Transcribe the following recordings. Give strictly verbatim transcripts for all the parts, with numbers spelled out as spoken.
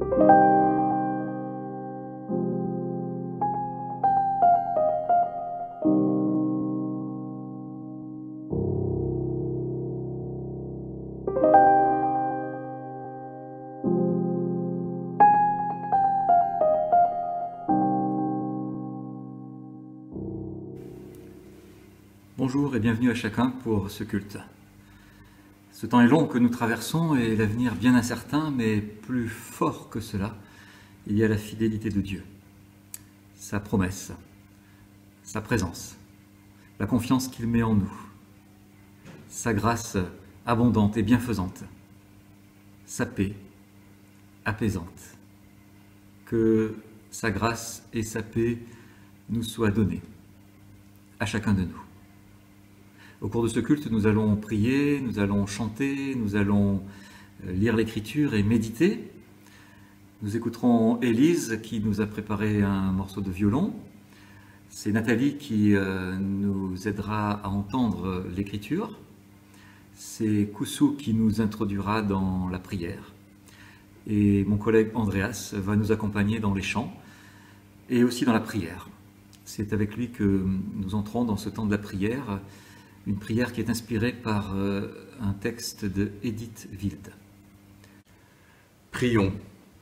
Bonjour et bienvenue à chacun pour ce culte. Ce temps est long que nous traversons et l'avenir bien incertain, mais plus fort que cela, il y a la fidélité de Dieu, sa promesse, sa présence, la confiance qu'il met en nous, sa grâce abondante et bienfaisante, sa paix apaisante. Que sa grâce et sa paix nous soient données à chacun de nous. Au cours de ce culte, nous allons prier, nous allons chanter, nous allons lire l'Écriture et méditer. Nous écouterons Élise qui nous a préparé un morceau de violon. C'est Nathalie qui nous aidera à entendre l'Écriture. C'est Koussou qui nous introduira dans la prière. Et mon collègue Andreas va nous accompagner dans les chants et aussi dans la prière. C'est avec lui que nous entrons dans ce temps de la prière. Une prière qui est inspirée par euh, un texte de Edith Wild. Prions.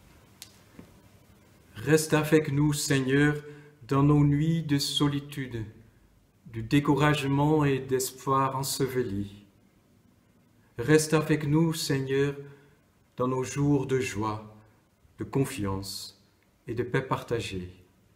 Reste avec nous, Seigneur, dans nos nuits de solitude, du découragement et d'espoir enseveli. Reste avec nous, Seigneur, dans nos jours de joie, de confiance et de paix partagée.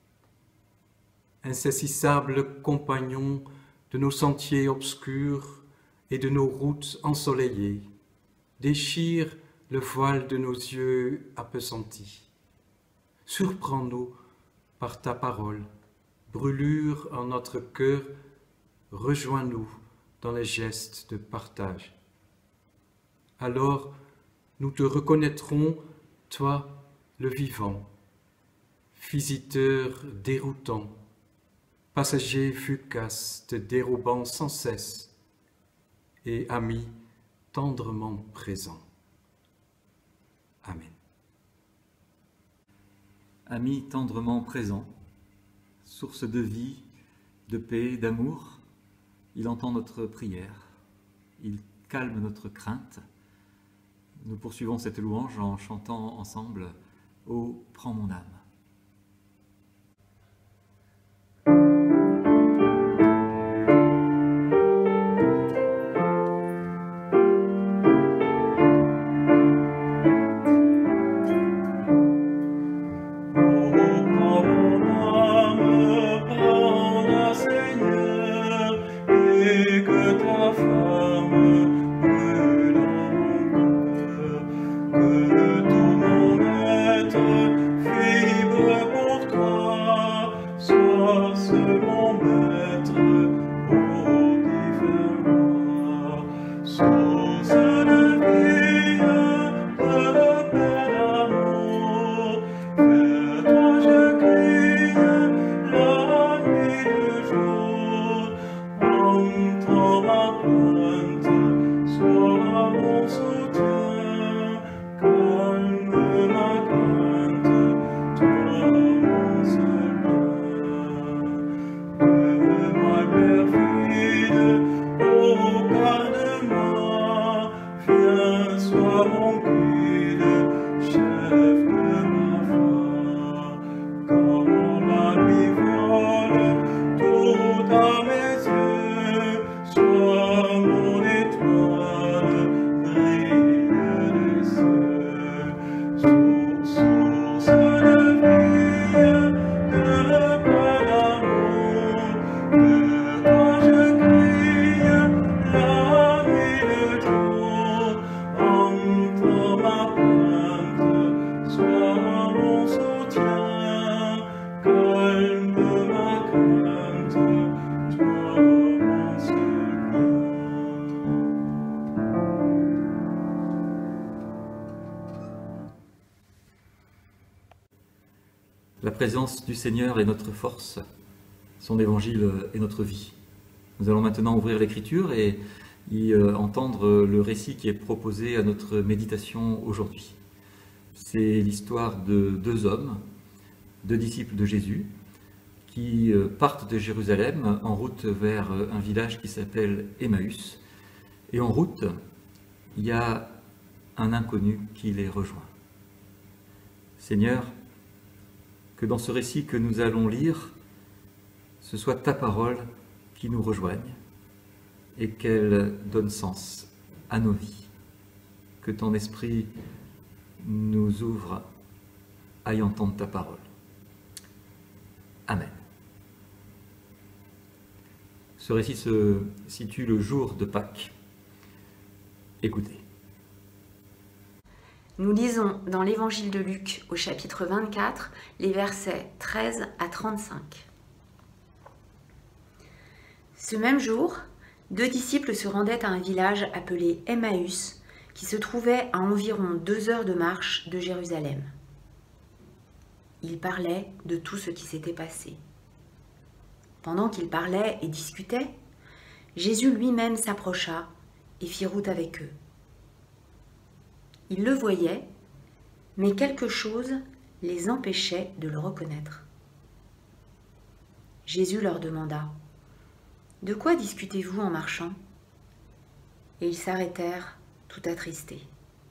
Insaisissable compagnon de nos sentiers obscurs et de nos routes ensoleillées, déchire le voile de nos yeux appesantis. Surprends-nous par ta parole, brûlure en notre cœur, rejoins-nous dans les gestes de partage. Alors nous te reconnaîtrons, toi le vivant, visiteur déroutant, passager fugace te dérobant sans cesse, et ami tendrement présent. Amen. Ami tendrement présent, source de vie, de paix, d'amour, il entend notre prière, il calme notre crainte. Nous poursuivons cette louange en chantant ensemble « Ô, prends mon âme ». La présence du Seigneur est notre force, son évangile est notre vie. Nous allons maintenant ouvrir l'Écriture et y entendre le récit qui est proposé à notre méditation aujourd'hui. C'est l'histoire de deux hommes, deux disciples de Jésus, qui partent de Jérusalem en route vers un village qui s'appelle Emmaüs. Et en route, il y a un inconnu qui les rejoint. Seigneur, que dans ce récit que nous allons lire, ce soit ta parole qui nous rejoigne et qu'elle donne sens à nos vies. Que ton esprit nous ouvre à y entendre ta parole. Amen. Ce récit se situe le jour de Pâques. Écoutez. Nous lisons dans l'Évangile de Luc au chapitre vingt-quatre, les versets treize à trente-cinq. Ce même jour, deux disciples se rendaient à un village appelé Emmaüs, qui se trouvait à environ deux heures de marche de Jérusalem. Ils parlaient de tout ce qui s'était passé. Pendant qu'ils parlaient et discutaient, Jésus lui-même s'approcha et fit route avec eux. Ils le voyaient, mais quelque chose les empêchait de le reconnaître. Jésus leur demanda : « De quoi discutez-vous en marchant ?» Et ils s'arrêtèrent tout attristés.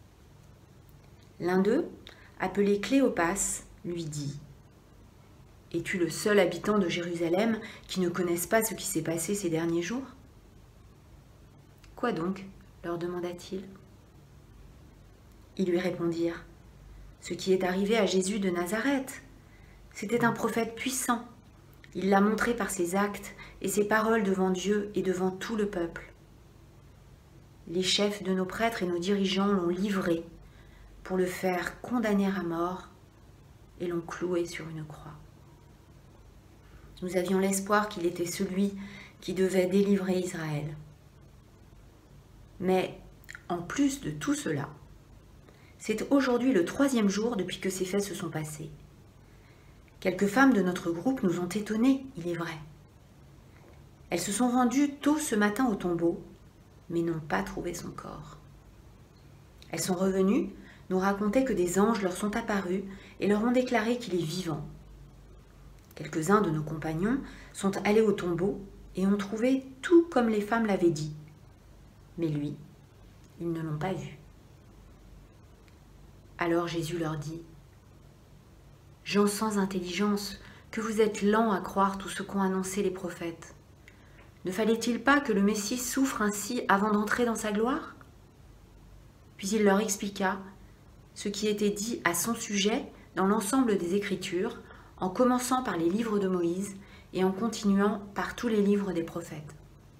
L'un d'eux, appelé Cléopas, lui dit : « Es-tu le seul habitant de Jérusalem qui ne connaisse pas ce qui s'est passé ces derniers jours ?» « Quoi donc ? Leur demanda-t-il. Ils lui répondirent : « Ce qui est arrivé à Jésus de Nazareth. C'était un prophète puissant. Il l'a montré par ses actes et ses paroles devant Dieu et devant tout le peuple. Les chefs de nos prêtres et nos dirigeants l'ont livré pour le faire condamner à mort et l'ont cloué sur une croix. Nous avions l'espoir qu'il était celui qui devait délivrer Israël. Mais en plus de tout cela, c'est aujourd'hui le troisième jour depuis que ces faits se sont passés. Quelques femmes de notre groupe nous ont étonnés, il est vrai. Elles se sont rendues tôt ce matin au tombeau, mais n'ont pas trouvé son corps. Elles sont revenues nous raconter que des anges leur sont apparus et leur ont déclaré qu'il est vivant. Quelques-uns de nos compagnons sont allés au tombeau et ont trouvé tout comme les femmes l'avaient dit. Mais lui, ils ne l'ont pas vu. Alors Jésus leur dit : « Gens sans intelligence, que vous êtes lents à croire tout ce qu'ont annoncé les prophètes. Ne fallait-il pas que le Messie souffre ainsi avant d'entrer dans sa gloire ?» Puis il leur expliqua ce qui était dit à son sujet dans l'ensemble des Écritures, en commençant par les livres de Moïse et en continuant par tous les livres des prophètes.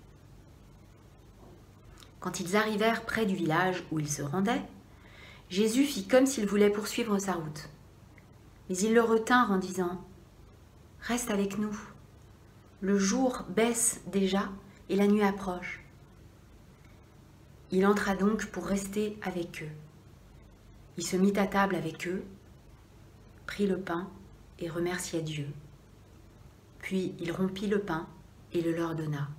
Quand ils arrivèrent près du village où ils se rendaient, Jésus fit comme s'il voulait poursuivre sa route. Mais ils le retinrent en disant : « Reste avec nous. Le jour baisse déjà et la nuit approche. » Il entra donc pour rester avec eux. Il se mit à table avec eux, prit le pain et remercia Dieu. Puis il rompit le pain et le leur donna.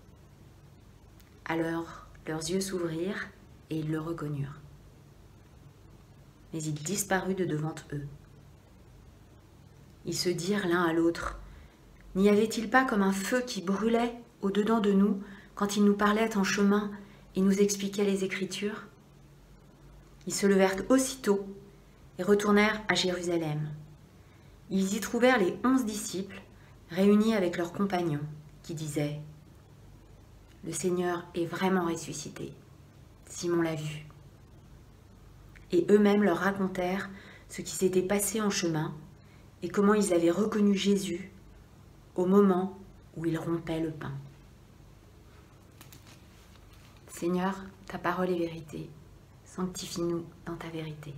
Alors leurs yeux s'ouvrirent et ils le reconnurent. Mais il disparut de devant eux. Ils se dirent l'un à l'autre : « N'y avait-il pas comme un feu qui brûlait au-dedans de nous quand il nous parlait en chemin et nous expliquait les Écritures ?» Ils se levèrent aussitôt et retournèrent à Jérusalem. Ils y trouvèrent les onze disciples réunis avec leurs compagnons qui disaient : « Le Seigneur est vraiment ressuscité. Simon l'a vu. » Et eux-mêmes leur racontèrent ce qui s'était passé en chemin et comment ils avaient reconnu Jésus au moment où il rompait le pain. Seigneur, ta parole est vérité. Sanctifie-nous dans ta vérité.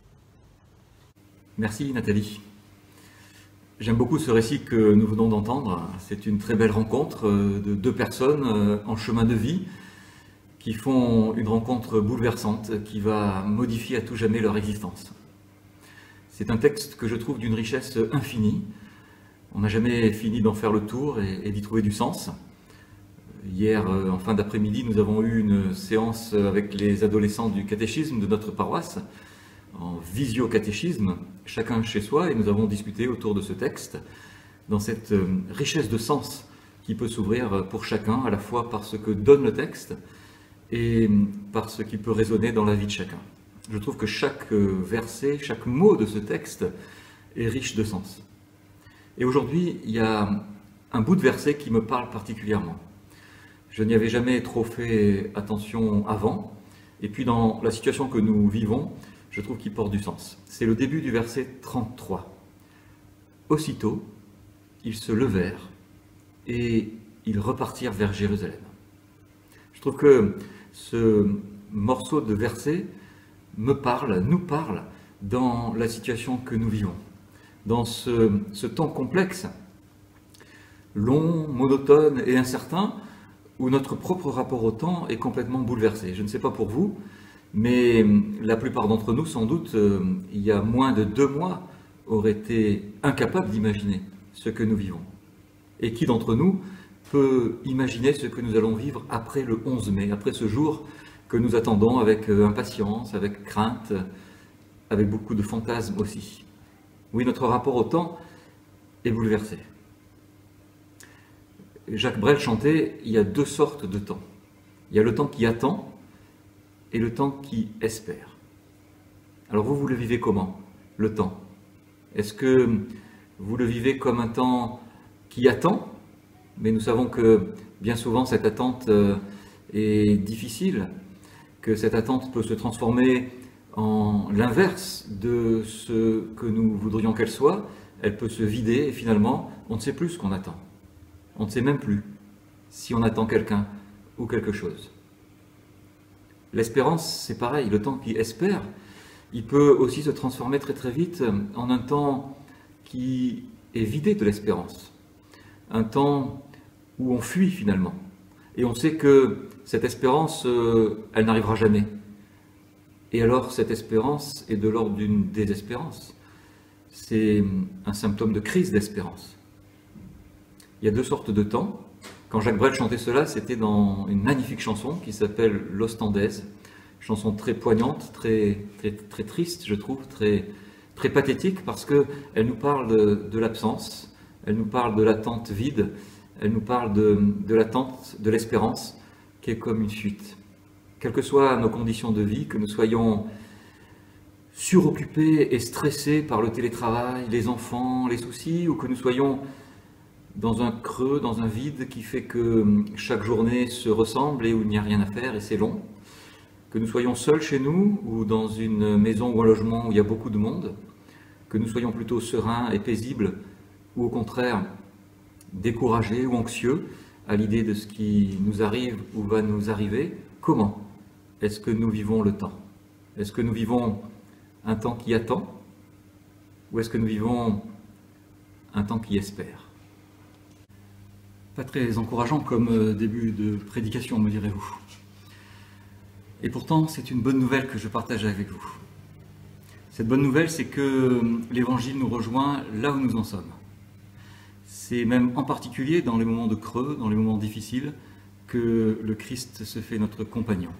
Merci Nathalie. J'aime beaucoup ce récit que nous venons d'entendre. C'est une très belle rencontre de deux personnes en chemin de vie qui font une rencontre bouleversante qui va modifier à tout jamais leur existence. C'est un texte que je trouve d'une richesse infinie. On n'a jamais fini d'en faire le tour et, et d'y trouver du sens. Hier, en fin d'après-midi, nous avons eu une séance avec les adolescents du catéchisme de notre paroisse en visio-catéchisme, chacun chez soi, et nous avons discuté autour de ce texte, dans cette richesse de sens qui peut s'ouvrir pour chacun, à la fois par ce que donne le texte et par ce qui peut résonner dans la vie de chacun. Je trouve que chaque verset, chaque mot de ce texte est riche de sens. Et aujourd'hui, il y a un bout de verset qui me parle particulièrement. Je n'y avais jamais trop fait attention avant, et puis dans la situation que nous vivons, je trouve qu'il porte du sens. C'est le début du verset trente-trois. Aussitôt, ils se levèrent et ils repartirent vers Jérusalem. Je trouve que ce morceau de verset me parle, nous parle dans la situation que nous vivons. Dans ce, ce temps complexe, long, monotone et incertain, où notre propre rapport au temps est complètement bouleversé. Je ne sais pas pour vous, mais la plupart d'entre nous, sans doute, euh, il y a moins de deux mois, auraient été incapables d'imaginer ce que nous vivons. Et qui d'entre nous peut imaginer ce que nous allons vivre après le onze mai, après ce jour que nous attendons avec impatience, avec crainte, avec beaucoup de fantasmes aussi. Oui, notre rapport au temps est bouleversé. Jacques Brel chantait, il y a deux sortes de temps. Il y a le temps qui attend et le temps qui espère. Alors vous, vous le vivez comment, le temps? Est-ce que vous le vivez comme un temps qui attend? Mais nous savons que bien souvent cette attente est difficile, que cette attente peut se transformer en l'inverse de ce que nous voudrions qu'elle soit. Elle peut se vider et finalement on ne sait plus ce qu'on attend. On ne sait même plus si on attend quelqu'un ou quelque chose. L'espérance, c'est pareil, le temps qui espère, il peut aussi se transformer très très vite en un temps qui est vidé de l'espérance. Un temps où on fuit finalement. Et on sait que cette espérance, euh, elle n'arrivera jamais. Et alors cette espérance est de l'ordre d'une désespérance. C'est un symptôme de crise d'espérance. Il y a deux sortes de temps. Quand Jacques Brel chantait cela, c'était dans une magnifique chanson qui s'appelle L'Ostendaise. Chanson très poignante, très, très, très triste, je trouve, très, très pathétique, parce qu'elle nous parle de, de l'absence, elle nous parle de l'attente vide, elle nous parle de, de l'attente, de l'espérance, qui est comme une fuite. Quelles que soient nos conditions de vie, que nous soyons suroccupés et stressés par le télétravail, les enfants, les soucis, ou que nous soyons dans un creux, dans un vide qui fait que chaque journée se ressemble et où il n'y a rien à faire et c'est long, que nous soyons seuls chez nous ou dans une maison ou un logement où il y a beaucoup de monde, que nous soyons plutôt sereins et paisibles ou au contraire découragés ou anxieux à l'idée de ce qui nous arrive ou va nous arriver, comment est-ce que nous vivons le temps? Est-ce que nous vivons un temps qui attend ou est-ce que nous vivons un temps qui espère? Pas très encourageant comme début de prédication, me direz-vous. Et pourtant, c'est une bonne nouvelle que je partage avec vous. Cette bonne nouvelle, c'est que l'Évangile nous rejoint là où nous en sommes. C'est même en particulier dans les moments de creux, dans les moments difficiles, que le Christ se fait notre compagnon.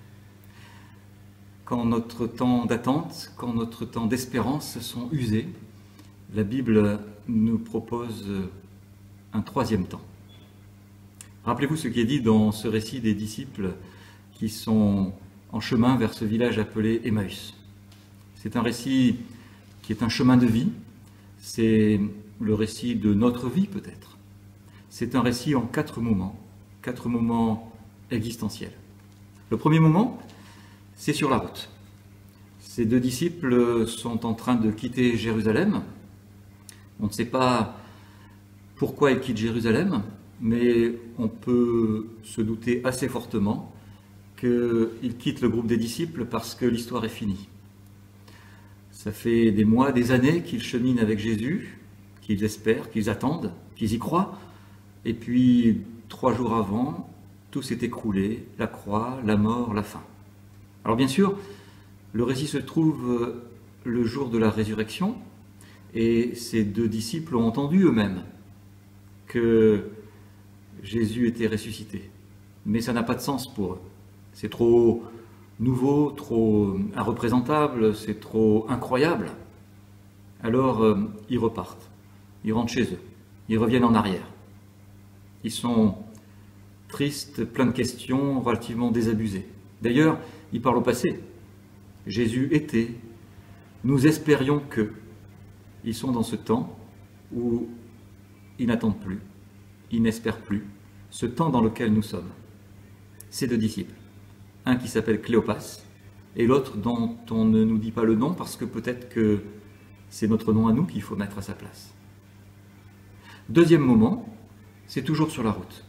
Quand notre temps d'attente, quand notre temps d'espérance sont usés, la Bible nous propose un troisième temps. Rappelez-vous ce qui est dit dans ce récit des disciples qui sont en chemin vers ce village appelé Emmaüs. C'est un récit qui est un chemin de vie, c'est le récit de notre vie peut-être. C'est un récit en quatre moments, quatre moments existentiels. Le premier moment, c'est sur la route. Ces deux disciples sont en train de quitter Jérusalem. On ne sait pas pourquoi ils quittent Jérusalem, mais on peut se douter assez fortement qu'ils quittent le groupe des disciples parce que l'histoire est finie. Ça fait des mois, des années qu'ils cheminent avec Jésus, qu'ils espèrent, qu'ils attendent, qu'ils y croient. Et puis, trois jours avant, tout s'est écroulé, la croix, la mort, la fin. Alors bien sûr, le récit se trouve le jour de la résurrection, et ces deux disciples ont entendu eux-mêmes que Jésus était ressuscité. Mais ça n'a pas de sens pour eux. C'est trop nouveau, trop irreprésentable, c'est trop incroyable. Alors euh, ils repartent, ils rentrent chez eux, ils reviennent en arrière. Ils sont tristes, pleins de questions, relativement désabusés. D'ailleurs, ils parlent au passé. Jésus était, nous espérions que. Ils sont dans ce temps où ils n'attendent plus, ils n'espèrent plus, ce temps dans lequel nous sommes. Ces deux disciples, un qui s'appelle Cléopas et l'autre dont on ne nous dit pas le nom parce que peut-être que c'est notre nom à nous qu'il faut mettre à sa place. Deuxième moment, c'est toujours sur la route.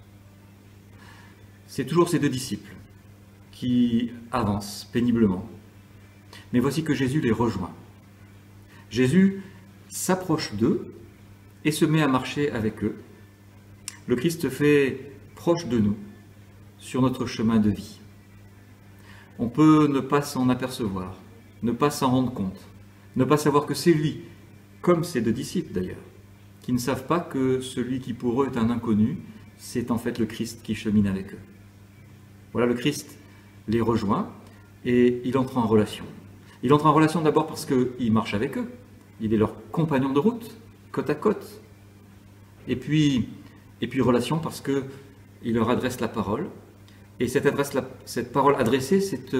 C'est toujours ces deux disciples qui avancent péniblement. Mais voici que Jésus les rejoint. Jésus s'approche d'eux et se met à marcher avec eux. Le Christ se fait proche de nous sur notre chemin de vie. On peut ne pas s'en apercevoir, ne pas s'en rendre compte, ne pas savoir que c'est lui, comme ces deux disciples d'ailleurs, qui ne savent pas que celui qui pour eux est un inconnu, c'est en fait le Christ qui chemine avec eux. Voilà, le Christ les rejoint et il entre en relation. Il entre en relation d'abord parce qu'il marche avec eux. Il est leur compagnon de route, côte à côte. Et puis, et puis relation parce qu'il leur adresse la parole. Et cette, adresse, cette parole adressée, c'est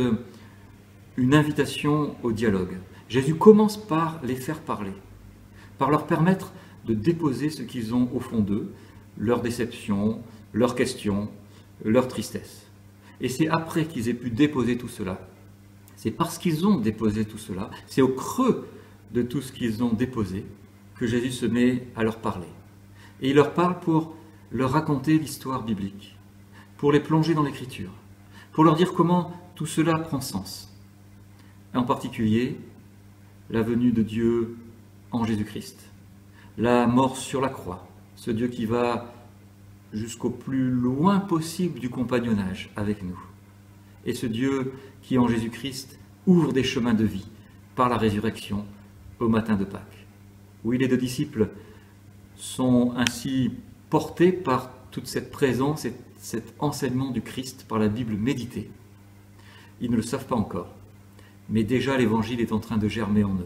une invitation au dialogue. Jésus commence par les faire parler, par leur permettre de déposer ce qu'ils ont au fond d'eux, leurs déceptions, leurs questions, leur tristesse. Et c'est après qu'ils aient pu déposer tout cela, c'est parce qu'ils ont déposé tout cela, c'est au creux de tout ce qu'ils ont déposé, que Jésus se met à leur parler. Et il leur parle pour leur raconter l'histoire biblique, pour les plonger dans l'Écriture, pour leur dire comment tout cela prend sens. Et en particulier, la venue de Dieu en Jésus-Christ, la mort sur la croix, ce Dieu qui va jusqu'au plus loin possible du compagnonnage avec nous, et ce Dieu qui en Jésus-Christ ouvre des chemins de vie par la résurrection, au matin de Pâques. Oui, les deux disciples sont ainsi portés par toute cette présence et cet enseignement du Christ par la Bible méditée. Ils ne le savent pas encore, mais déjà l'Évangile est en train de germer en eux.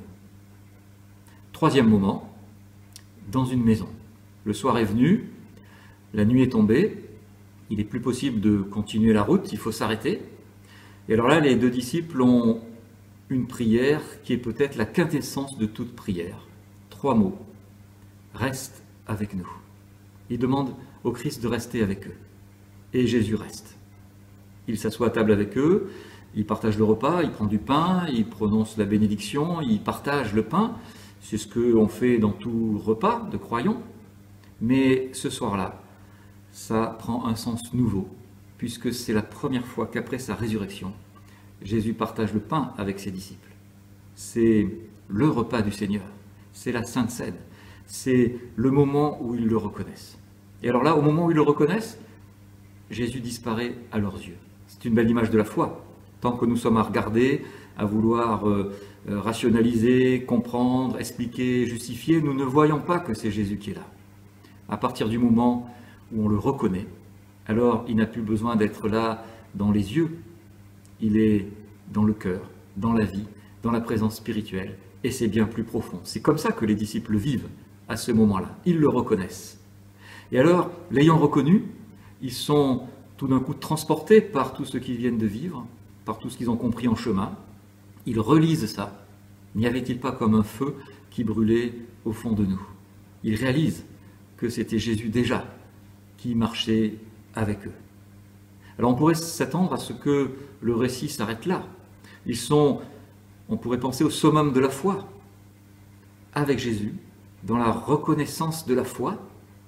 Troisième moment, dans une maison. Le soir est venu, la nuit est tombée, il n'est plus possible de continuer la route, il faut s'arrêter. Et alors là, les deux disciples ont une prière qui est peut-être la quintessence de toute prière. Trois mots. Reste avec nous. Ils demandent au Christ de rester avec eux. Et Jésus reste. Il s'assoit à table avec eux, il partage le repas, il prend du pain, il prononce la bénédiction, il partage le pain. C'est ce qu'on fait dans tout repas de croyants. Mais ce soir-là, ça prend un sens nouveau, puisque c'est la première fois qu'après sa résurrection, Jésus partage le pain avec ses disciples. C'est le repas du Seigneur, c'est la Sainte Seine, c'est le moment où ils le reconnaissent. Et alors là, au moment où ils le reconnaissent, Jésus disparaît à leurs yeux. C'est une belle image de la foi. Tant que nous sommes à regarder, à vouloir euh, euh, rationaliser, comprendre, expliquer, justifier, nous ne voyons pas que c'est Jésus qui est là. À partir du moment où on le reconnaît, alors il n'a plus besoin d'être là dans les yeux, il est dans le cœur, dans la vie, dans la présence spirituelle, et c'est bien plus profond. C'est comme ça que les disciples vivent à ce moment-là. Ils le reconnaissent. Et alors, l'ayant reconnu, ils sont tout d'un coup transportés par tout ce qu'ils viennent de vivre, par tout ce qu'ils ont compris en chemin. Ils relisent ça. N'y avait-il pas comme un feu qui brûlait au fond de nous? Ils réalisent que c'était Jésus déjà qui marchait avec eux. Alors on pourrait s'attendre à ce que le récit s'arrête là. Ils sont, on pourrait penser au summum de la foi, avec Jésus, dans la reconnaissance de la foi.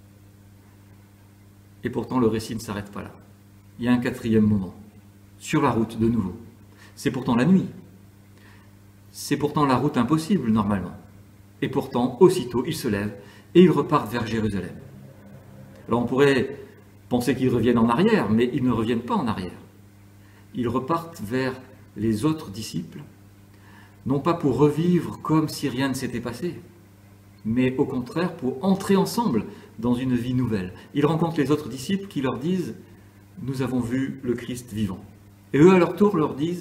Et pourtant le récit ne s'arrête pas là. Il y a un quatrième moment, sur la route de nouveau. C'est pourtant la nuit. C'est pourtant la route impossible normalement. Et pourtant, aussitôt, ils se lèvent et ils repartent vers Jérusalem. Alors on pourrait penser qu'ils reviennent en arrière, mais ils ne reviennent pas en arrière. Ils repartent vers les autres disciples, non pas pour revivre comme si rien ne s'était passé, mais au contraire pour entrer ensemble dans une vie nouvelle. Ils rencontrent les autres disciples qui leur disent « Nous avons vu le Christ vivant ». Et eux, à leur tour, leur disent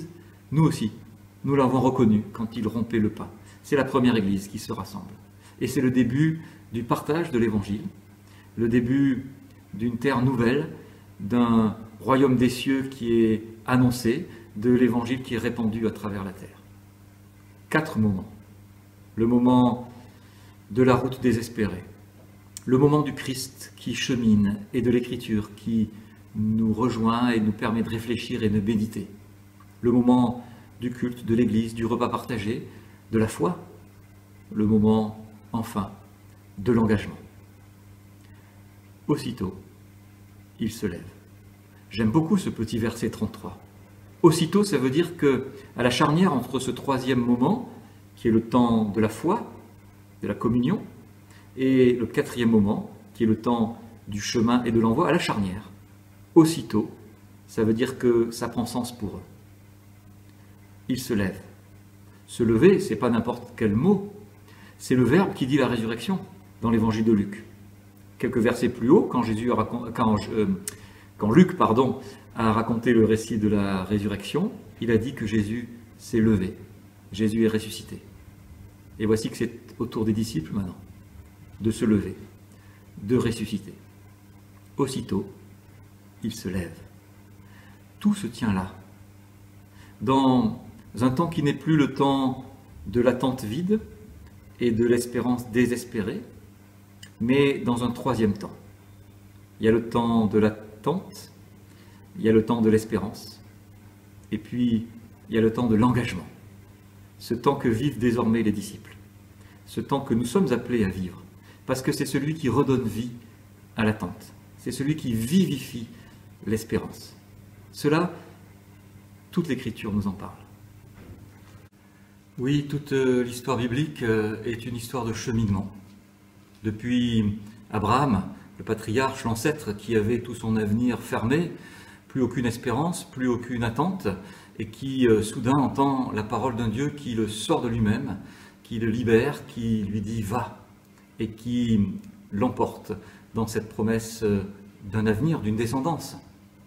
Nous aussi, nous l'avons reconnu quand il rompait le pain. C'est la première Église qui se rassemble. Et c'est le début du partage de l'Évangile, le début d'une terre nouvelle, d'un royaume des cieux qui est annoncé, de l'Évangile qui est répandu à travers la terre. Quatre moments. Le moment de la route désespérée, le moment du Christ qui chemine et de l'Écriture qui nous rejoint et nous permet de réfléchir et de méditer. Le moment du culte, de l'Église, du repas partagé, de la foi. Le moment, enfin, de l'engagement. Aussitôt, il se lève. J'aime beaucoup ce petit verset trente-trois. Aussitôt, ça veut dire que, à la charnière entre ce troisième moment, qui est le temps de la foi, de la communion, et le quatrième moment, qui est le temps du chemin et de l'envoi, à la charnière. Aussitôt, ça veut dire que ça prend sens pour eux. Ils se lèvent. Se lever, ce n'est pas n'importe quel mot, c'est le verbe qui dit la résurrection dans l'évangile de Luc. Quelques versets plus haut, quand, Jésus a racont... quand, euh, quand Luc pardon, a raconté le récit de la résurrection, il a dit que Jésus s'est levé, Jésus est ressuscité. Et voici que c'est au tour des disciples maintenant de se lever, de ressusciter. Aussitôt, il se lève. Tout se tient là, dans un temps qui n'est plus le temps de l'attente vide et de l'espérance désespérée, mais dans un troisième temps. Il y a le temps de l'attente, il y a le temps de l'espérance, et puis il y a le temps de l'engagement. Ce temps que vivent désormais les disciples, ce temps que nous sommes appelés à vivre, parce que c'est celui qui redonne vie à l'attente, c'est celui qui vivifie l'espérance. Cela, toute l'Écriture nous en parle. Oui, toute l'histoire biblique est une histoire de cheminement. Depuis Abraham, le patriarche, l'ancêtre qui avait tout son avenir fermé, plus aucune espérance, plus aucune attente, et qui euh, soudain entend la parole d'un Dieu qui le sort de lui-même, qui le libère, qui lui dit « va », et qui l'emporte dans cette promesse d'un avenir, d'une descendance.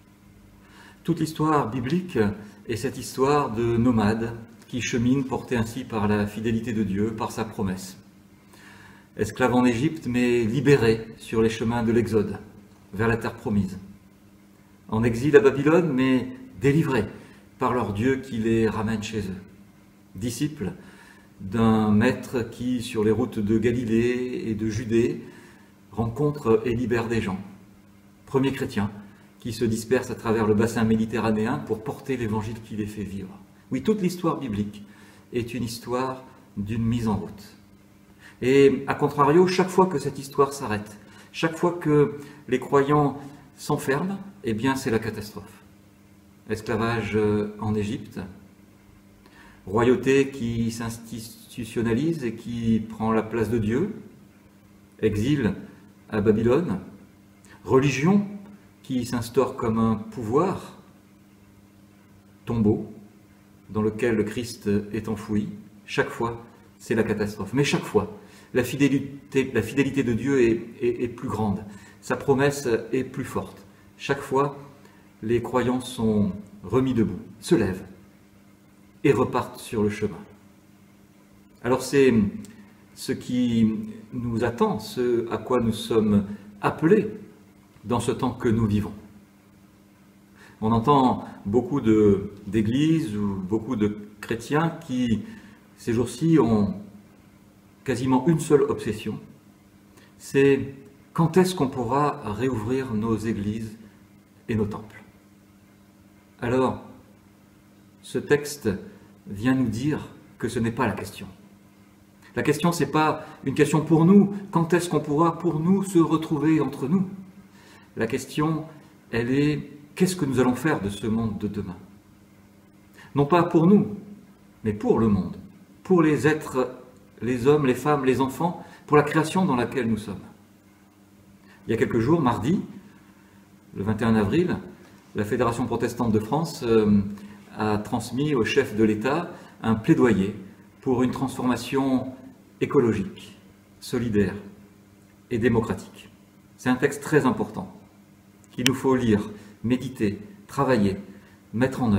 Toute l'histoire biblique est cette histoire de nomades qui cheminent portés ainsi par la fidélité de Dieu, par sa promesse. Esclaves en Égypte, mais libérés sur les chemins de l'Exode, vers la terre promise. En exil à Babylone, mais délivrés par leur Dieu qui les ramène chez eux. Disciples d'un maître qui, sur les routes de Galilée et de Judée, rencontre et libère des gens. Premiers chrétiens qui se dispersent à travers le bassin méditerranéen pour porter l'évangile qui les fait vivre. Oui, toute l'histoire biblique est une histoire d'une mise en route. Et à contrario, chaque fois que cette histoire s'arrête, chaque fois que les croyants s'enferment, eh bien c'est la catastrophe. Esclavage en Égypte, royauté qui s'institutionnalise et qui prend la place de Dieu, exil à Babylone, religion qui s'instaure comme un pouvoir, tombeau dans lequel le Christ est enfoui. Chaque fois, c'est la catastrophe. Mais chaque fois, la fidélité, la fidélité de Dieu est, est, est plus grande. Sa promesse est plus forte. Chaque fois, les croyants sont remis debout, se lèvent et repartent sur le chemin. Alors c'est ce qui nous attend, ce à quoi nous sommes appelés dans ce temps que nous vivons. On entend beaucoup de, d'églises ou beaucoup de chrétiens qui, ces jours-ci, ont quasiment une seule obsession, c'est quand est-ce qu'on pourra réouvrir nos églises et nos temples. Alors, ce texte vient nous dire que ce n'est pas la question. La question, ce n'est pas une question pour nous, quand est-ce qu'on pourra pour nous se retrouver entre nous. La question, elle est, qu'est-ce que nous allons faire de ce monde de demain? Non pas pour nous, mais pour le monde, pour les êtres, les hommes, les femmes, les enfants, pour la création dans laquelle nous sommes. Il y a quelques jours, mardi, le vingt et un avril, la Fédération protestante de France euh, a transmis au chef de l'État un plaidoyer pour une transformation écologique, solidaire et démocratique. C'est un texte très important qu'il nous faut lire, méditer, travailler, mettre en œuvre.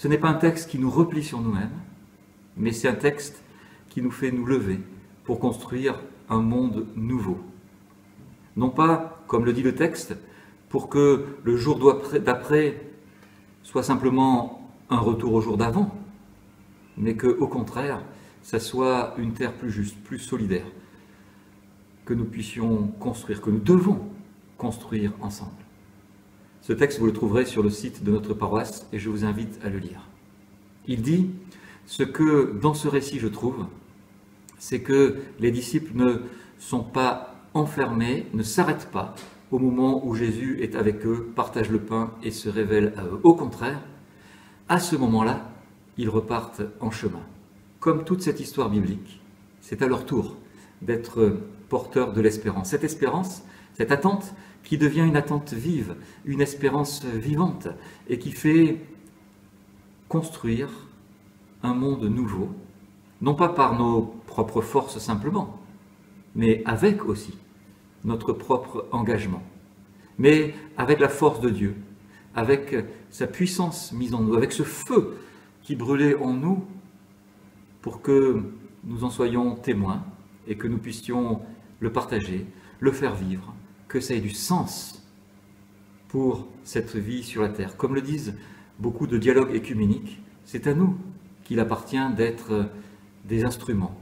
Ce n'est pas un texte qui nous replie sur nous-mêmes, mais c'est un texte qui nous fait nous lever pour construire un monde nouveau. Non pas, comme le dit le texte, pour que le jour d'après soit simplement un retour au jour d'avant, mais que, au contraire, ça soit une terre plus juste, plus solidaire, que nous puissions construire, que nous devons construire ensemble. Ce texte, vous le trouverez sur le site de notre paroisse et je vous invite à le lire. Il dit ce que, dans ce récit, je trouve, c'est que les disciples ne sont pas enfermés, ne s'arrêtent pas au moment où Jésus est avec eux, partage le pain et se révèle à eux. Au contraire, à ce moment-là, ils repartent en chemin. Comme toute cette histoire biblique, c'est à leur tour d'être porteurs de l'espérance. Cette espérance, cette attente qui devient une attente vive, une espérance vivante et qui fait construire un monde nouveau, non pas par nos propres forces simplement, mais avec aussi notre propre engagement, mais avec la force de Dieu, avec sa puissance mise en nous, avec ce feu qui brûlait en nous pour que nous en soyons témoins et que nous puissions le partager, le faire vivre, que ça ait du sens pour cette vie sur la terre. Comme le disent beaucoup de dialogues écuméniques, c'est à nous qu'il appartient d'être des instruments,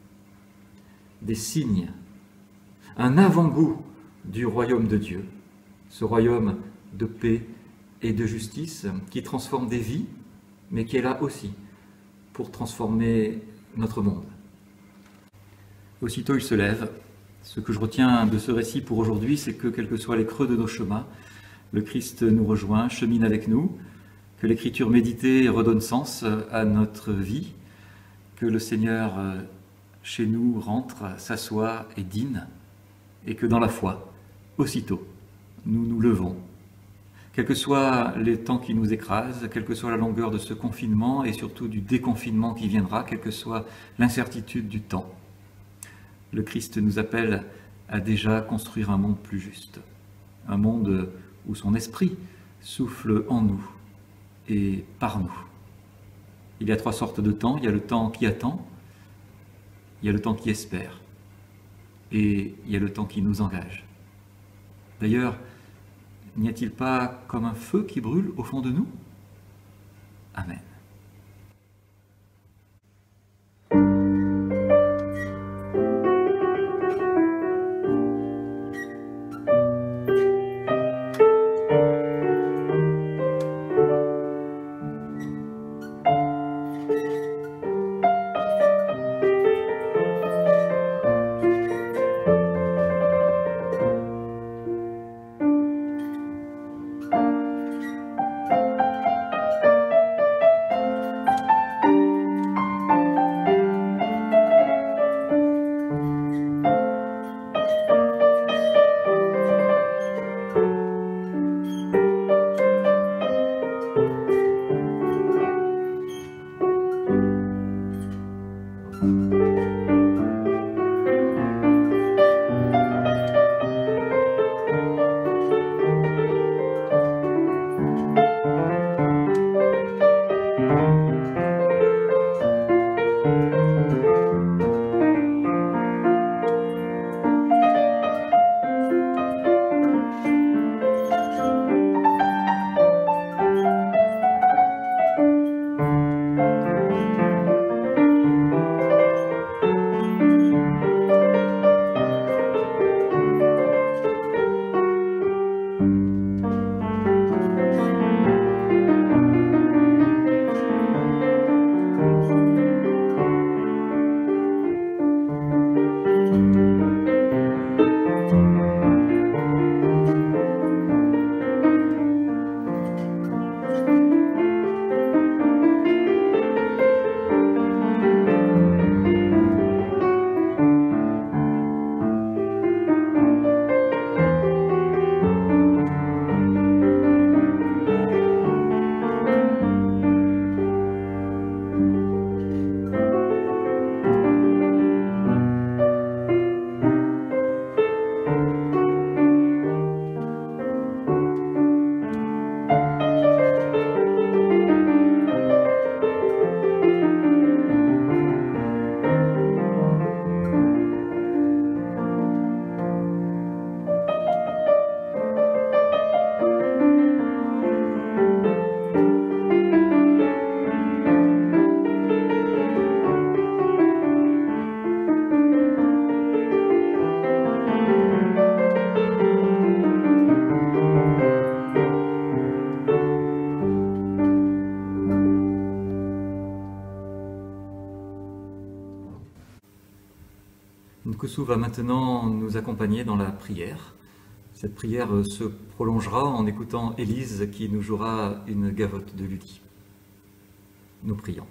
des signes, un avant-goût du royaume de Dieu, ce royaume de paix et de justice qui transforme des vies, mais qui est là aussi pour transformer notre monde. Aussitôt il se lève. Ce que je retiens de ce récit pour aujourd'hui, c'est que quels que soient les creux de nos chemins, le Christ nous rejoint, chemine avec nous, que l'Écriture méditée redonne sens à notre vie, que le Seigneur chez nous rentre, s'assoit et dîne, et que dans la foi, aussitôt, nous nous levons. Quels que soient les temps qui nous écrasent, quelle que soit la longueur de ce confinement et surtout du déconfinement qui viendra, quelle que soit l'incertitude du temps, le Christ nous appelle à déjà construire un monde plus juste, un monde où son esprit souffle en nous et par nous. Il y a trois sortes de temps. Il y a le temps qui attend, il y a le temps qui espère et il y a le temps qui nous engage. D'ailleurs, n'y a-t-il pas comme un feu qui brûle au fond de nous? Amen. Koussou va maintenant nous accompagner dans la prière. Cette prière se prolongera en écoutant Élise qui nous jouera une gavotte de Lully. Nous prions.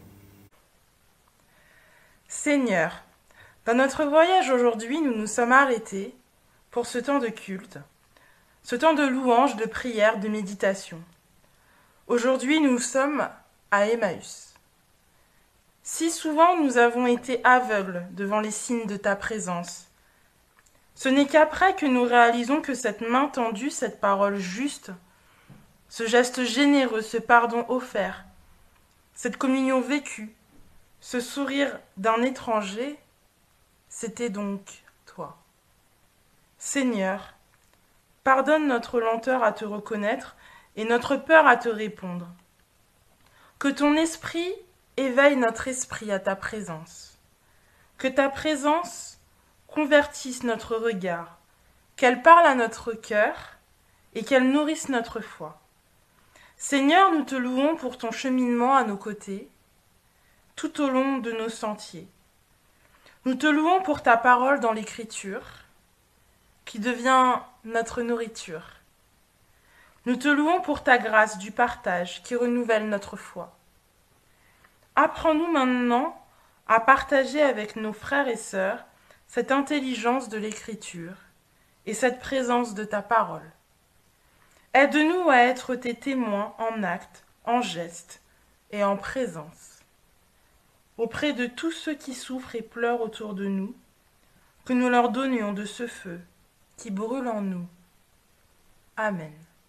Seigneur, dans notre voyage aujourd'hui, nous nous sommes arrêtés pour ce temps de culte, ce temps de louange, de prière, de méditation. Aujourd'hui, nous sommes à Emmaüs. Si souvent nous avons été aveugles devant les signes de ta présence, ce n'est qu'après que nous réalisons que cette main tendue, cette parole juste, ce geste généreux, ce pardon offert, cette communion vécue, ce sourire d'un étranger, c'était donc toi. Seigneur, pardonne notre lenteur à te reconnaître et notre peur à te répondre. Que ton esprit éveille notre esprit à ta présence. Que ta présence convertisse notre regard, qu'elle parle à notre cœur et qu'elle nourrisse notre foi. Seigneur, nous te louons pour ton cheminement à nos côtés, tout au long de nos sentiers. Nous te louons pour ta parole dans l'Écriture, qui devient notre nourriture. Nous te louons pour ta grâce du partage qui renouvelle notre foi. Apprends-nous maintenant à partager avec nos frères et sœurs cette intelligence de l'Écriture et cette présence de ta parole. Aide-nous à être tes témoins en actes, en gestes et en présence. Auprès de tous ceux qui souffrent et pleurent autour de nous, que nous leur donnions de ce feu qui brûle en nous. Amen.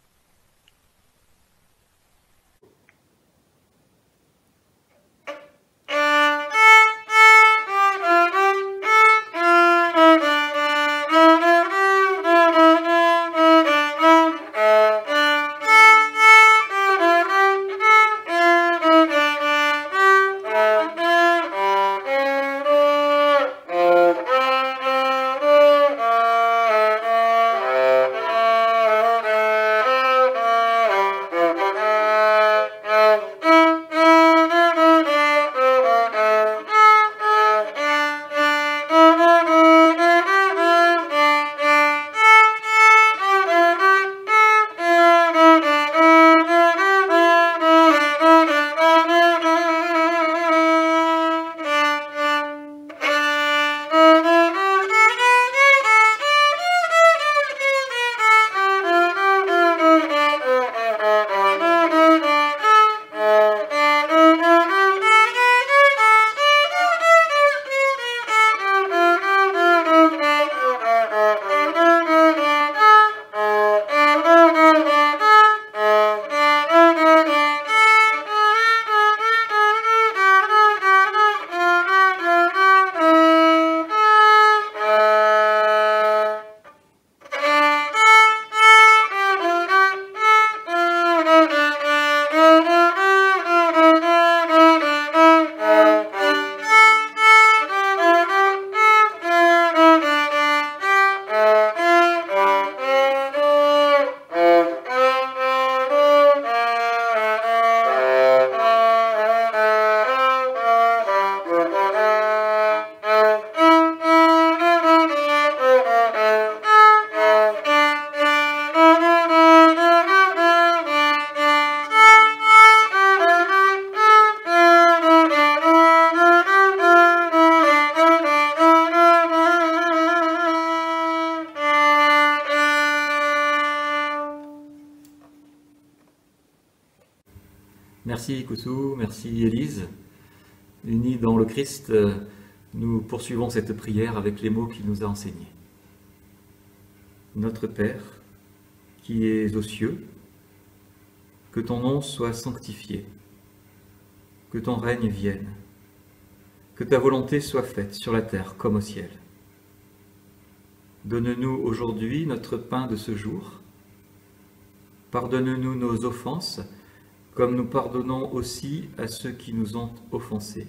Merci Koussou, merci Élise. Unis dans le Christ, nous poursuivons cette prière avec les mots qu'il nous a enseignés. Notre Père, qui es aux cieux, que ton nom soit sanctifié, que ton règne vienne, que ta volonté soit faite sur la terre comme au ciel. Donne-nous aujourd'hui notre pain de ce jour. Pardonne-nous nos offenses, comme nous pardonnons aussi à ceux qui nous ont offensés.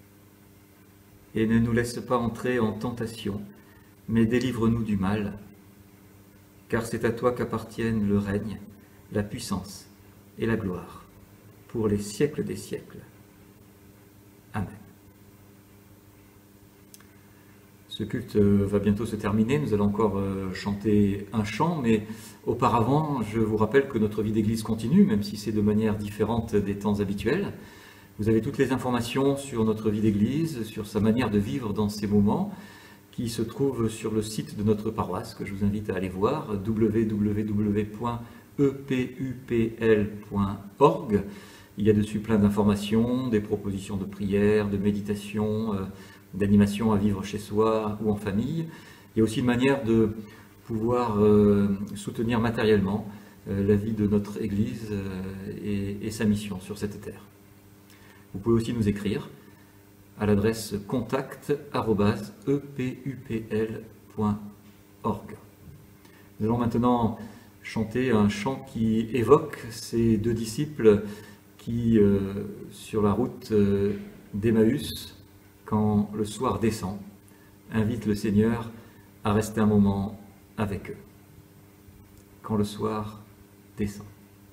Et ne nous laisse pas entrer en tentation, mais délivre-nous du mal, car c'est à toi qu'appartiennent le règne, la puissance et la gloire, pour les siècles des siècles. Amen. Ce culte va bientôt se terminer, nous allons encore chanter un chant, mais auparavant, je vous rappelle que notre vie d'église continue, même si c'est de manière différente des temps habituels. Vous avez toutes les informations sur notre vie d'église, sur sa manière de vivre dans ces moments, qui se trouvent sur le site de notre paroisse, que je vous invite à aller voir, w w w point e p u p l point org. Il y a dessus plein d'informations, des propositions de prière, de méditation, euh, d'animation à vivre chez soi ou en famille. Il y a aussi une manière de pouvoir euh, soutenir matériellement euh, la vie de notre Église euh, et, et sa mission sur cette terre. Vous pouvez aussi nous écrire à l'adresse contact arobase e p u p l point org. Nous allons maintenant chanter un chant qui évoque ces deux disciples qui, euh, sur la route euh, d'Emmaüs, quand le soir descend, invite le Seigneur à rester un moment avec eux. Quand le soir descend.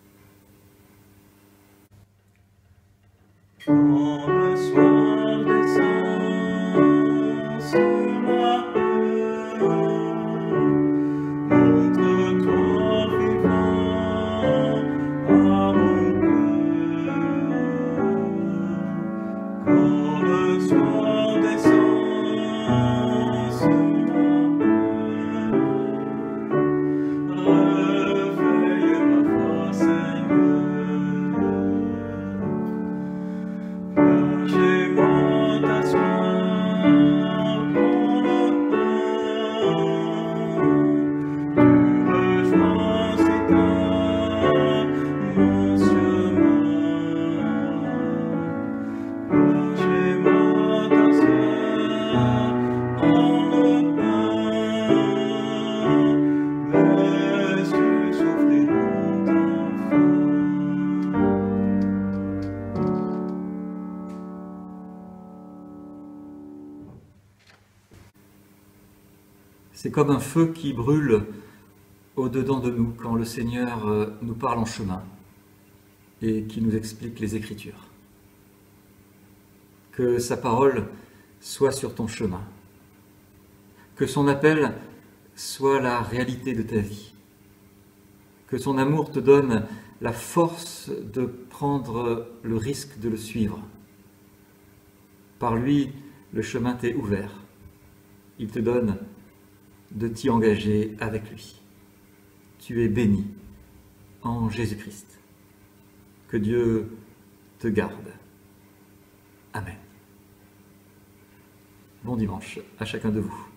Quand le soir descend sur moi, montre-toi vivant à mon cœur. Quand le soir descend sur moi, réveille ma foi, Seigneur. Cachez-moi t'asseoir dans le pain. Tu rejoins si tard mon chemin. Cachez-moi t'asseoir dans le pain. Mes yeux souffriront enfin. C'est comme un feu qui brûle au-dedans de nous quand le Seigneur nous parle en chemin et qui nous explique les Écritures. Que sa parole soit sur ton chemin, que son appel soit la réalité de ta vie, que son amour te donne la force de prendre le risque de le suivre. Par lui, le chemin t'est ouvert. Il te donne de t'y engager avec lui. Tu es béni en Jésus-Christ. Que Dieu te garde. Amen. Bon dimanche à chacun de vous.